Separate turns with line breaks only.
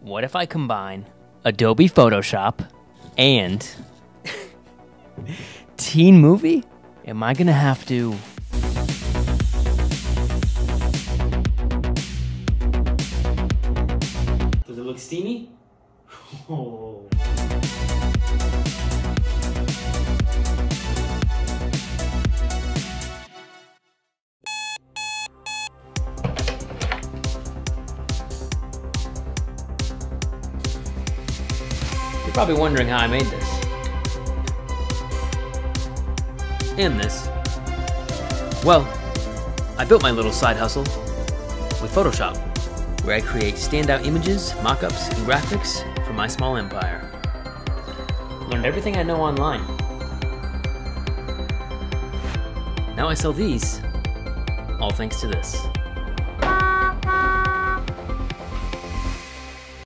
What if I combine Adobe Photoshop and Teen Movie? Am I gonna have to... Does it look steamy? Oh. You're probably wondering how I made this. And this. Well, I built my little side hustle with Photoshop, where I create standout images, mock-ups, and graphics for my small empire. Learned everything I know online. Now I sell these, all thanks to this.